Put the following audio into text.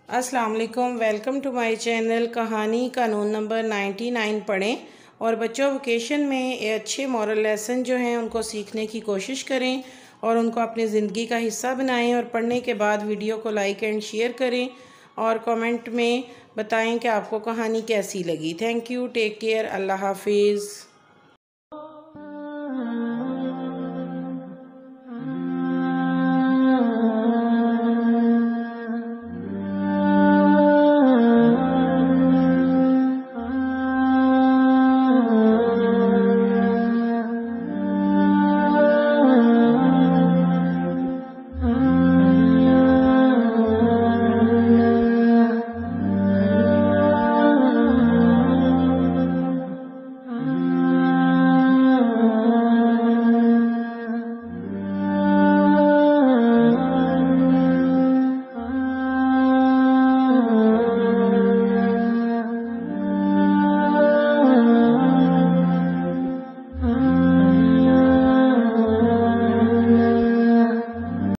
अस्सलाम वालेकुम, welcome to my channel. कहानी कानून नंबर 99 पढ़ें और बच्चों वोकेशन में अच्छे मॉरल लेसन जो हैं उनको सीखने की कोशिश करें और उनको अपनी ज़िंदगी का हिस्सा बनाएं। और पढ़ने के बाद वीडियो को लाइक एंड शेयर करें और कमेंट में बताएं कि आपको कहानी कैसी लगी। थैंक यू, टेक केयर, अल्लाह हाफिज़।